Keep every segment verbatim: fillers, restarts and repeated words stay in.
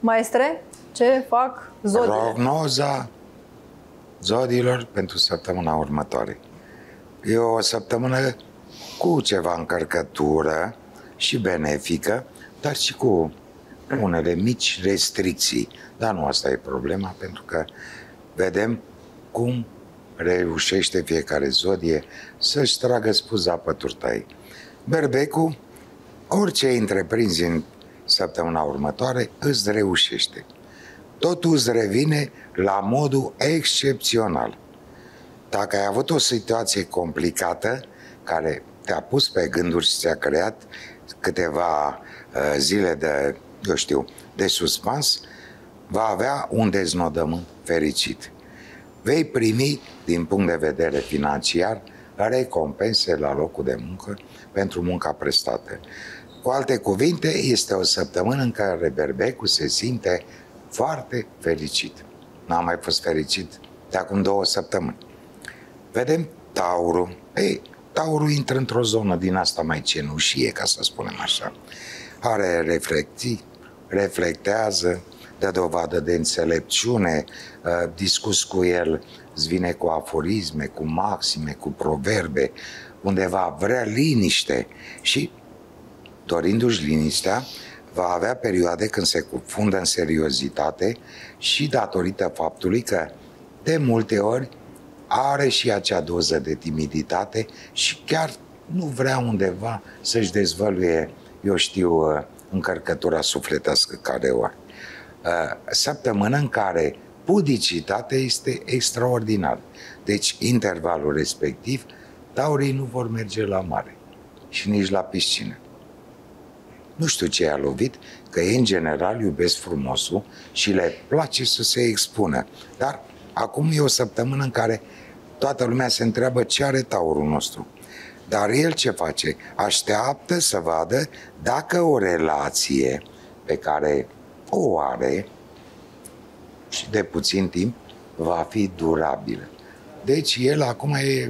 Maestre, ce fac zodiile? Prognoza zodiilor pentru săptămâna următoare. E o săptămână cu ceva încărcătură și benefică, dar și cu unele mici restricții. Dar nu asta e problema, pentru că vedem cum reușește fiecare zodie să-și tragă spuza pe turtai. Berbecul, orice întreprinzi în săptămâna următoare, îți reușește. Totul îți revine la modul excepțional. Dacă ai avut o situație complicată, care te-a pus pe gânduri și ți-a creat câteva uh, zile de, eu știu, de suspans, va avea un deznodământ fericit. Vei primi, din punct de vedere financiar, recompense la locul de muncă pentru munca prestată. Cu alte cuvinte, este o săptămână în care berbecul se simte foarte fericit. N-am mai fost fericit de acum două săptămâni. Vedem Taurul. Ei, Taurul intră într-o zonă din asta mai cenușie, ca să spunem așa. Are reflecții, reflectează, dă dovadă de înțelepciune, discuți cu el, îți vine cu aforisme, cu maxime, cu proverbe, undeva vrea liniște și, dorindu-și liniștea, va avea perioade când se cufundă în seriozitate și datorită faptului că, de multe ori, are și acea doză de timiditate și chiar nu vrea undeva să-și dezvăluie, eu știu, încărcătura sufletească care o are. Săptămână în care pudicitatea este extraordinară. Deci, intervalul respectiv, taurii nu vor merge la mare și nici la piscină. Nu știu ce i-a lovit, că ei, în general, iubesc frumosul și le place să se expună. Dar acum e o săptămână în care toată lumea se întreabă ce are taurul nostru. Dar el ce face? Așteaptă să vadă dacă o relație pe care o are și de puțin timp va fi durabilă. Deci el acum e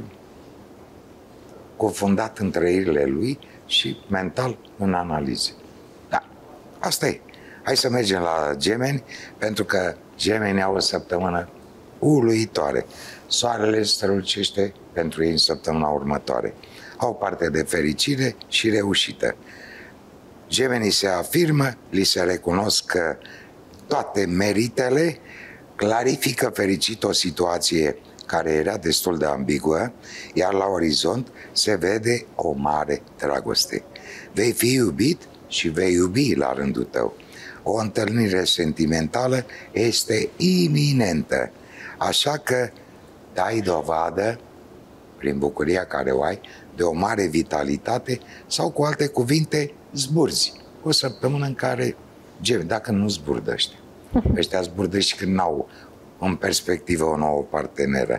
cufundat în trăirile lui și mental în analize. Da, asta e. Hai să mergem la Gemeni, pentru că Gemeni au o săptămână uluitoare. Soarele strălucește pentru ei în săptămâna următoare. Au parte de fericire și reușită. Gemenii se afirmă, li se recunosc că toate meritele, clarifică fericit o situație care era destul de ambiguă, iar la orizont se vede o mare dragoste. Vei fi iubit și vei iubi la rândul tău. O întâlnire sentimentală este iminentă, așa că dai dovadă, prin bucuria care o ai, de o mare vitalitate sau, cu alte cuvinte, zburzi. O săptămână în care, dacă nu zburdăște. Ăștia zburdăși când n-au în perspectivă o nouă parteneră.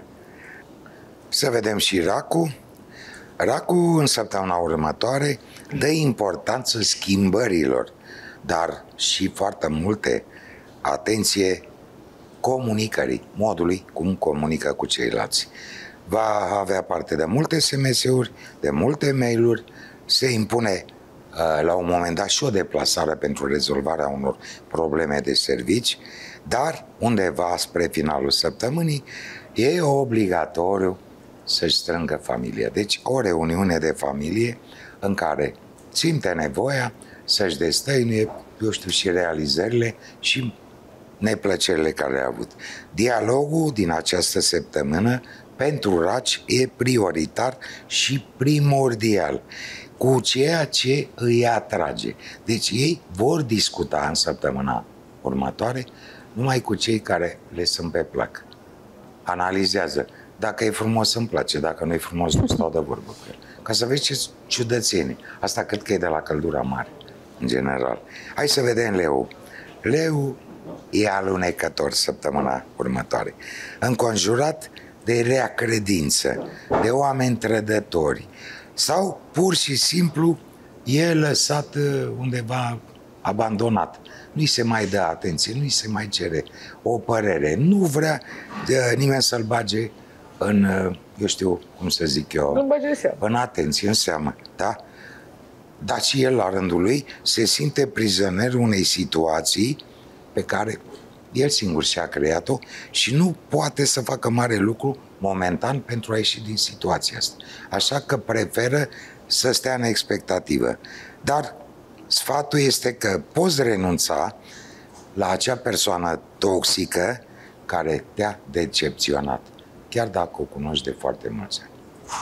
Să vedem și Racul. Racul, în săptămâna următoare, dă importanță schimbărilor, dar și foarte multe atenție comunicării, modului cum comunică cu ceilalți. Va avea parte de multe S M S-uri, de multe mail-uri, se impune la un moment dat și o deplasare pentru rezolvarea unor probleme de servici, dar undeva spre finalul săptămânii e obligatoriu să-și strângă familia. Deci o reuniune de familie în care simte nevoia să-și destăinuie, eu știu, și realizările și neplăcerile care le-a avut. Dialogul din această săptămână pentru raci e prioritar și primordial cu ceea ce îi atrage. Deci ei vor discuta în săptămâna următoare numai cu cei care le sunt pe plac. Analizează. Dacă e frumos, îmi place. Dacă nu e frumos, nu stau de vorbă cu el. Ca să vezi ce ciudățenie. Asta cred că e de la căldura mare, în general. Hai să vedem Leu. Leu e alunecător săptămâna următoare. Înconjurat de rea credință, de oameni trădători, sau pur și simplu e lăsat undeva abandonat. Nu-i se mai dă atenție, nu-i se mai cere o părere, nu vrea de, nimeni să-l bage în, eu știu, cum să zic eu, în atenție, în seamă, da? Dar și el, la rândul lui, se simte prizonier unei situații pe care el singur și-a creat-o și nu poate să facă mare lucru momentan pentru a ieși din situația asta. Așa că preferă să stea în expectativă. Dar sfatul este că poți renunța la acea persoană toxică care te-a decepționat, chiar dacă o cunoști de foarte mulți ani.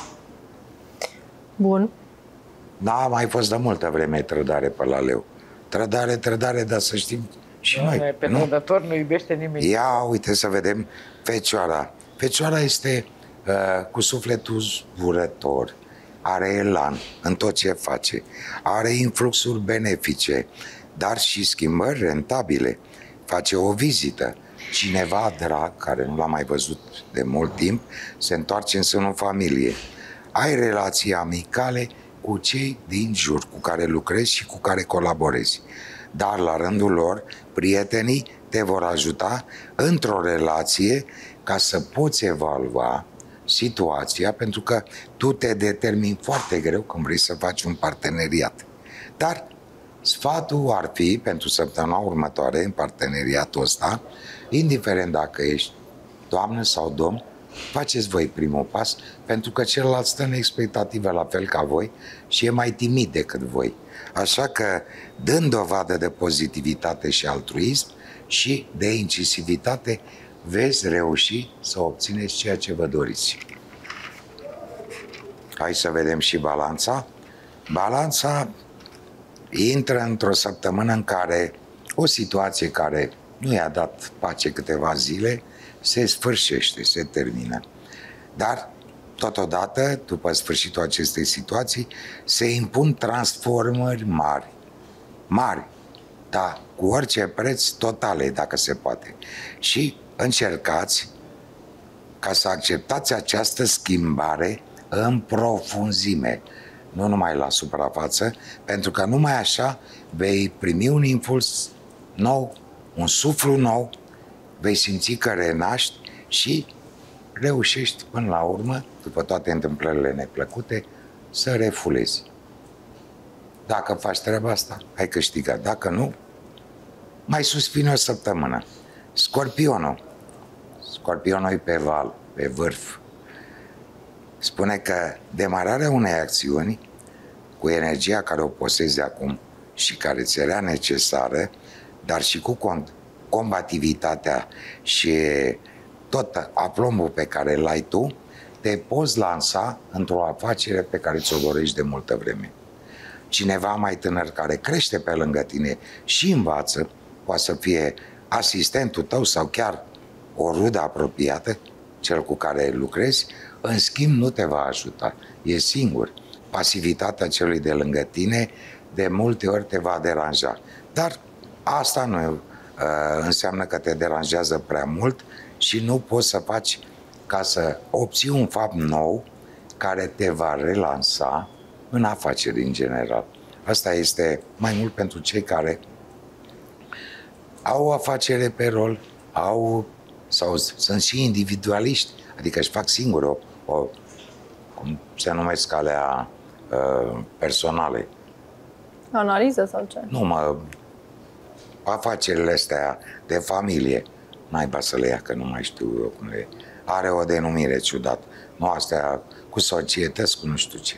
Bun. N-a mai fost de multă vreme trădare pe la leu. Trădare, trădare, dar să știm și Nu, noi. pe trădător nu iubește nimeni. Ia, uite să vedem Fecioara. Fecioara este uh, cu sufletul zburător, are elan în tot ce face, are influxuri benefice, dar și schimbări rentabile. Face o vizită. Cineva drag, care nu l-a mai văzut de mult timp, se întoarce în sânul familiei. Ai relații amicale cu cei din jur, cu care lucrezi și cu care colaborezi. Dar la rândul lor, prietenii te vor ajuta într-o relație ca să poți evalua situația, pentru că tu te determini foarte greu când vrei să faci un parteneriat. Dar sfatul ar fi, pentru săptămâna următoare, în parteneriatul ăsta, indiferent dacă ești doamnă sau domn, faceți voi primul pas, pentru că celălalt stă în expectative la fel ca voi și e mai timid decât voi. Așa că, dând dovadă de pozitivitate și altruism și de incisivitate, veți reuși să obțineți ceea ce vă doriți. Hai să vedem și balanța. Balanța intră într-o săptămână în care o situație care nu i-a dat pace câteva zile se sfârșește, se termină. Dar, totodată, după sfârșitul acestei situații, se impun transformări mari. Mari, dar cu orice preț, totale, dacă se poate. Și încercați ca să acceptați această schimbare în profunzime, nu numai la suprafață, pentru că numai așa vei primi un impuls nou, un suflu nou, vei simți că renaști și reușești până la urmă, după toate întâmplările neplăcute, să refulezi. Dacă faci treaba asta, ai câștigat. Dacă nu, mai suspini o săptămână. Scorpionul. Scorpionul e pe val, pe vârf. Spune că demararea unei acțiuni cu energia care o posezi acum și care ți era necesară, dar și cu combativitatea și tot aplombul pe care îl ai tu, te poți lansa într-o afacere pe care ți-o dorești de multă vreme. Cineva mai tânăr care crește pe lângă tine și învață, poate să fie asistentul tău sau chiar o rudă apropiată, cel cu care lucrezi, în schimb nu te va ajuta. E singur. Pasivitatea celui de lângă tine de multe ori te va deranja. Dar asta nu uh, înseamnă că te deranjează prea mult și nu poți să faci ca să obții un fapt nou care te va relansa în afaceri în general. Asta este mai mult pentru cei care au o afacere pe rol, au, sau sunt și individualiști, adică își fac singuri o, o cum se numesc alea uh, personale. Analiză sau ce? Nu, mă, afacerile astea de familie, naiba să le ia, că nu mai știu eu cum le... Are o denumire ciudat. Nu astea cu societăți, cu nu știu ce.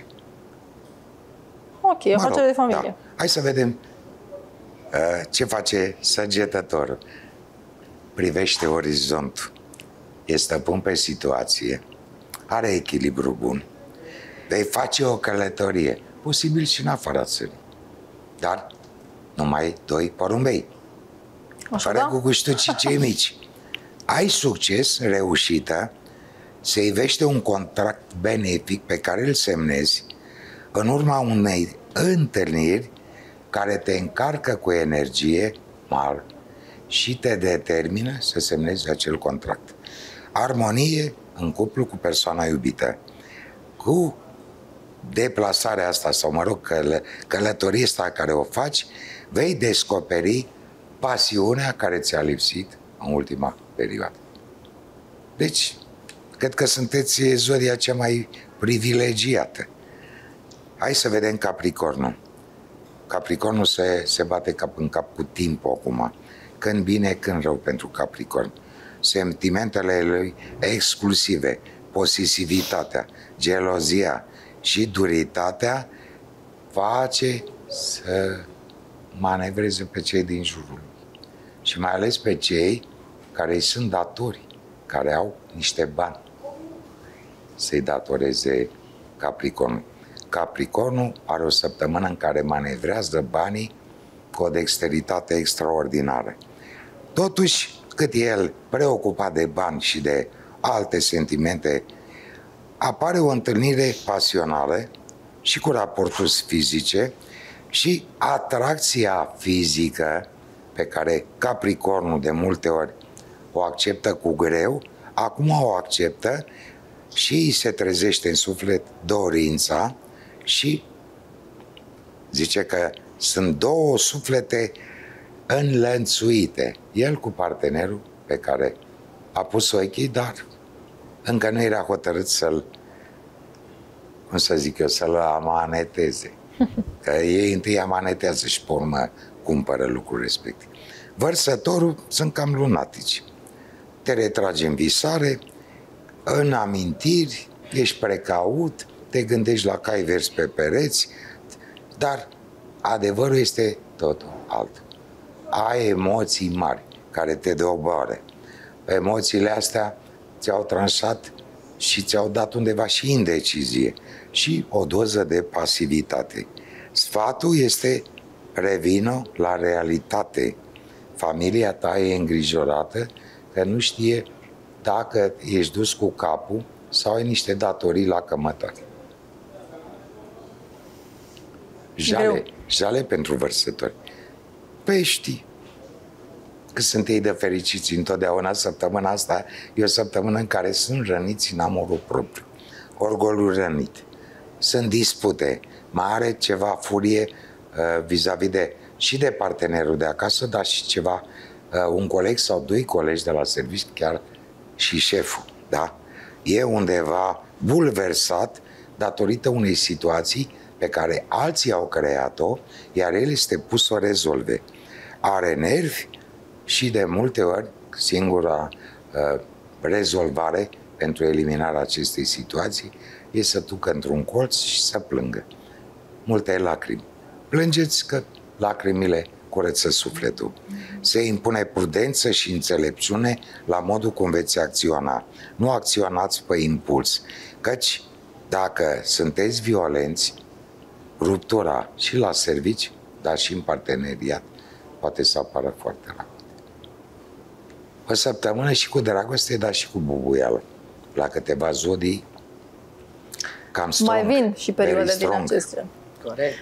Ok, mă afacere rog, de familie. Da. Hai să vedem uh, ce face săgetătorul. Privește orizontul. E stăpân pe situație. Are echilibru bun. Vei face o călătorie, posibil și în afara țării. Dar numai doi porumbei. Așa, fără da? cu gustucii cei mici. Ai succes, reușită, se ivește un contract benefic pe care îl semnezi în urma unei întâlniri care te încarcă cu energie mare și te determină să semnezi acel contract. Armonie în cuplu cu persoana iubită. Cu deplasarea asta, sau mă rog, căl- călătoria asta care o faci, vei descoperi pasiunea care ți-a lipsit în ultima perioadă. Deci, cred că sunteți zodia cea mai privilegiată. Hai să vedem Capricornul. Capricornul se, se bate cap în cap cu timpul acum. când bine, când rău pentru Capricorn. Sentimentele lui exclusive, posesivitatea, gelozia și duritatea face să manevreze pe cei din jurul lui. Și mai ales pe cei care îi sunt datori, care au niște bani să-i datoreze Capricornul. Capricornul are o săptămână în care manevrează banii cu o dexteritate extraordinară. Totuși, cât e el preocupat de bani și de alte sentimente, apare o întâlnire pasională și cu raporturi fizice și atracția fizică pe care Capricornul de multe ori o acceptă cu greu, acum o acceptă și îi se trezește în suflet dorința și zice că sunt două suflete înlănțuite. El cu partenerul pe care a pus ochii, dar încă nu era hotărât să-l, cum să zic eu, să-l amaneteze. Că ei întâi amanetează și pe urmă cumpără lucrul respectiv. Vărsătorul sunt cam lunatici. Te retragi în visare, în amintiri, ești precaut, te gândești la cai verzi pe pereți, dar adevărul este totul altul. Ai emoții mari care te doboară. Emoțiile astea ți-au tranșat și ți-au dat undeva și indecizie și o doză de pasivitate. Sfatul este: revino la realitate. Familia ta e îngrijorată că nu știe dacă ești dus cu capul sau ai niște datorii la cămătare. Jale, jale pentru vărsători. Pești. Că sunt ei de fericiți întotdeauna. Săptămâna asta e o săptămână în care sunt răniți în amorul propriu. Orgolul rănit. Sunt dispute. Mai are ceva furie uh, vis-a-vis de și de partenerul de acasă, dar și ceva, uh, un coleg sau doi colegi de la serviciu, chiar și șeful. Da? E undeva bulversat datorită unei situații pe care alții au creat-o, iar el este pus să o rezolve. Are nervi și de multe ori singura uh, rezolvare pentru eliminarea acestei situații e să ducă într-un colț și să plângă. Multe lacrimi. Plângeți că lacrimile curăță sufletul. Se impune prudență și înțelepciune la modul cum veți acționa. Nu acționați pe impuls, căci dacă sunteți violenți, ruptura și la servici, dar și în parteneriat, poate să apară foarte rapid. O săptămână și cu dragoste, dar și cu bubuială. La câteva zodii, cam strong. Mai vin și perioade very din strong. acestea. Corect.